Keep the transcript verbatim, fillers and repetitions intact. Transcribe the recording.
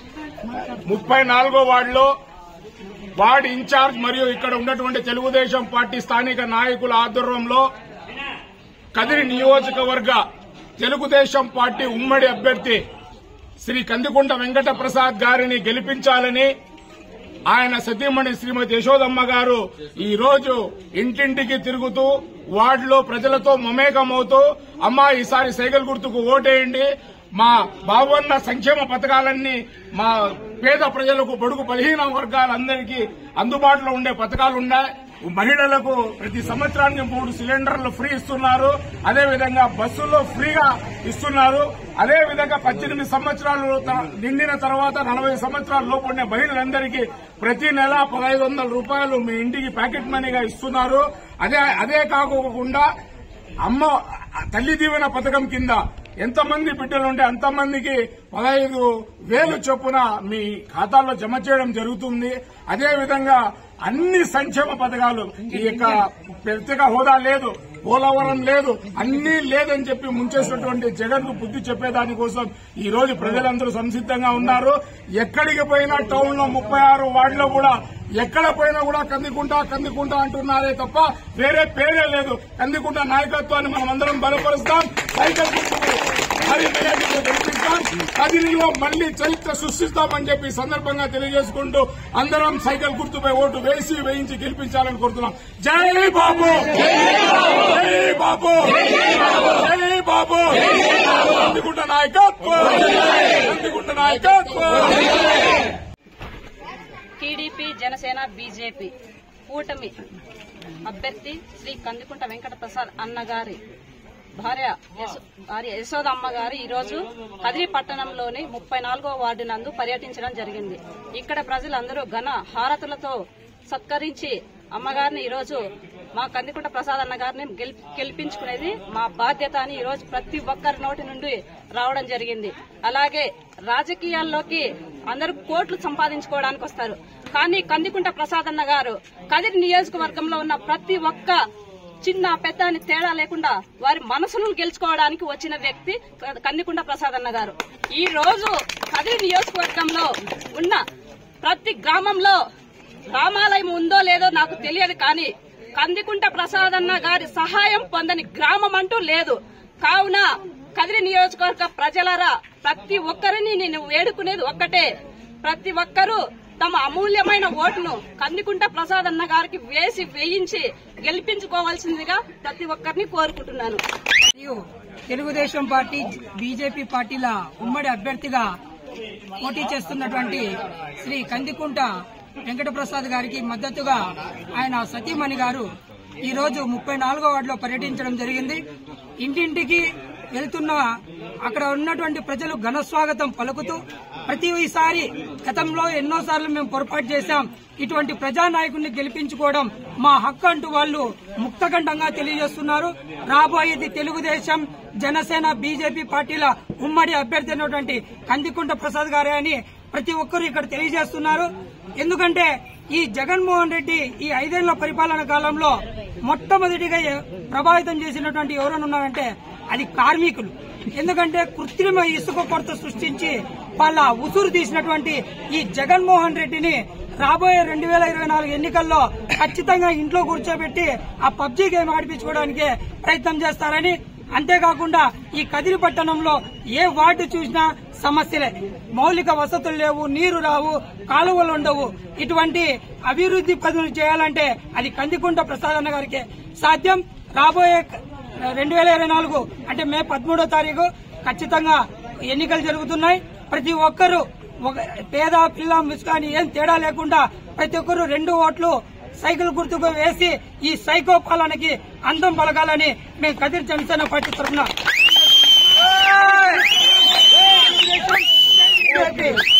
ముప్పై నాలుగో వార్డులో వార్డు ఇన్ఛార్జ్ మరియు ఇక్కడ ఉన్నటువంటి తెలుగుదేశం పార్టీ స్థానిక నాయకుల ఆధ్వర్యంలో కదిరి నియోజకవర్గ తెలుగుదేశం పార్టీ ఉమ్మడి అభ్యర్థి శ్రీ కందికుంట వెంకట ప్రసాద్ గారిని గెలిపించాలని ఆయన సతీమణి శ్రీమతి యశోదమ్మ గారు ఈ రోజు ఇంటింటికి తిరుగుతూ వార్డులో ప్రజలతో మమేకమవుతూ అమ్మా ఈసారి సైకిల్ గుర్తుకు ఓటేయండి, మా బాబన్న సంక్షేమ పథకాలన్నీ మా పేద ప్రజలకు బడుగు బలహీన వర్గాలందరికీ అందుబాటులో ఉండే పథకాలున్నాయి. మహిళలకు ప్రతి సంవత్సరానికి మూడు సిలిండర్లు ఫ్రీ ఇస్తున్నారు. అదేవిధంగా బస్సుల్లో ఫ్రీగా ఇస్తున్నారు. అదేవిధంగా పద్దెనిమిది సంవత్సరాలు నిండిన తర్వాత నలభై సంవత్సరాల లోపు ఉండే మహిళలందరికీ ప్రతి నెల పదహైదు వందల రూపాయలు మీ ఇంటికి ప్యాకెట్ మనీగా ఇస్తున్నారు. అదే అదే కాకుండా అమ్మ తల్లి దీవెన పథకం కింద ఎంతమంది బిడ్డలుంటే అంతమందికి పదహైదు వేలు చొప్పున మీ ఖాతాల్లో జమ చేయడం జరుగుతుంది. అదేవిధంగా అన్ని సంక్షేమ పథకాలు, ఈ యొక్క ప్రత్యేక హోదా లేదు, పోలవరం లేదు, అన్నీ లేదని చెప్పి ముంచేసినటువంటి జగన్ కు బుద్ది చెప్పేదానికోసం ఈ రోజు ప్రజలందరూ సంసిద్ధంగా ఉన్నారు. ఎక్కడికి పోయినా టౌన్ లో ముప్పై ఆరు వార్డులో కూడా ఎక్కడ పోయినా కూడా కందికుంట కందికుంట అంటున్నారే తప్ప వేరే పేరే లేదు. కందికుంట నాయకత్వాన్ని మనం అందరం బలపరుస్తాం. సైకిల్ మరి గెలిపిస్తాం. కదిరిలో మళ్లీ చరిత్ర సృష్టిస్తామని చెప్పి సందర్భంగా తెలియజేసుకుంటూ అందరం సైకిల్ గుర్తుపై ఓటు వేసి వేయించి గెలిపించాలని కోరుతున్నాం. జై బాబు, జై బాబు, జై బాబు. కందికుంట నాయకత్వం, కందికుంట నాయకత్వం. టీడీపీ, జనసేన, బీజేపీ కూటమి అభ్యర్థి శ్రీ కందికుంట వెంకట ప్రసాద్ అన్నగారి భార్య భార్య యశోదమ్మ గారు ఈరోజు కదిరి పట్టణంలోని ముప్పై నాలుగో వార్డు నందు పర్యటించడం జరిగింది. ఇక్కడ ప్రజలందరూ ఘన హారతులతో సత్కరించి అమ్మగారిని ఈరోజు మా కందికుంట ప్రసాద్ అన్న గారిని గెలిపించుకునేది మా బాధ్యత అని ఈరోజు ప్రతి ఒక్కరి నోటి నుండి రావడం జరిగింది. అలాగే రాజకీయాల్లోకి అందరూ కోట్లు సంపాదించుకోవడానికి వస్తారు, కానీ కందికుంట ప్రసాద్ అన్న గారు కదిరి నియోజకవర్గంలో ఉన్న ప్రతి ఒక్క చిన్న పెద్ద అని తేడా లేకుండా వారి మనసులను గెలుచుకోవడానికి వచ్చిన వ్యక్తి కందికుంట ప్రసాద్ అన్న గారు. ఈ రోజు కదిరి నియోజకవర్గంలో ఉన్న ప్రతి గ్రామంలో రామాలయం ఉందో లేదో నాకు తెలియదు, కానీ కందికుంట ప్రసాద్ అన్న గారి సహాయం పొందని గ్రామం అంటూ లేదు. కావున కదిరి నియోజకవర్గ ప్రజలరా ప్రతి ఒక్కరిని నేను వేడుకునేది ఒక్కటే, ప్రతి ఒక్కరూ తమ అమూల్యమైన ఓటును కందికుంట ప్రసాద్ అన్న గారికి వేసి వేయించి గెలిపించుకోవాల్సిందిగా ప్రతి ఒక్కరిని కోరుకుంటున్నాను. తెలుగుదేశం పార్టీ, బీజేపీ పార్టీల ఉమ్మడి అభ్యర్థిగా పోటీ చేస్తున్నటువంటి శ్రీ కందికుంట వెంకట ప్రసాద్ గారికి మద్దతుగా ఆయన సతీమణి గారు ఈ రోజు ముప్పై నాలుగో వార్డులో పర్యటించడం జరిగింది. ఇంటింటికి వెళ్తున్న అక్కడ ఉన్నటువంటి ప్రజలు ఘన స్వాగతం పలుకుతూ ప్రతిసారి గతంలో ఎన్నోసార్లు మేము పొరపాటు చేశాం, ఇటువంటి ప్రజానాయకుడిని గెలిపించుకోవడం మా హక్కు అంటూ వాళ్ళు ముక్తకంఠంగా తెలియజేస్తున్నారు. రాబోయేది తెలుగుదేశం, జనసేన, బీజేపీ పార్టీల ఉమ్మడి అభ్యర్థి అయినటువంటి కందికుంట ప్రసాద్ గారే అని ప్రతి ఒక్కరూ ఇక్కడ తెలియజేస్తున్నారు. ఎందుకంటే ఈ జగన్మోహన్ రెడ్డి ఈ ఐదేళ్ల పరిపాలన కాలంలో మొట్టమొదటిగా ప్రభావితం చేసినటువంటి ఎవరైనా ఉన్నారంటే అది కార్మికులు. ఎందుకంటే కృత్రిమ ఇసుక కొరత సృష్టించి వాళ్ళ ఉసురు తీసినటువంటి ఈ జగన్మోహన్ రెడ్డిని రాబోయే రెండు వేల ఇరవై నాలుగు ఎన్నికల్లో ఖచ్చితంగా ఇంట్లో కూర్చోబెట్టి ఆ పబ్జీ గేమ్ ఆడిపించుకోవడానికి ప్రయత్నం చేస్తారని, అంతేకాకుండా ఈ కదిరి పట్టణంలో ఏ వార్డు చూసినా సమస్యలే, మౌలిక వసతులు లేవు, నీరు రావు, కాలువలు ఉండవు. ఇటువంటి అభివృద్ది పనులు చేయాలంటే అది కందికుంట ప్రసాద్ అన్న గారికి సాధ్యం. రాబోయే రెండు వేల ఇరవై నాలుగు అంటే మే పదమూడో తారీఖు ఖచ్చితంగా ఎన్నికలు జరుగుతున్నాయి. ప్రతి ఒక్కరూ పేద పిల్ల ముస్కాని ఏం తేడా లేకుండా ప్రతి ఒక్కరూ రెండు ఓట్లు సైకిల్ గుర్తుకు వేసి ఈ సైకో పాలనకి అందం పలకాలని మేము కదిరి జనసేన పార్టీ తరఫున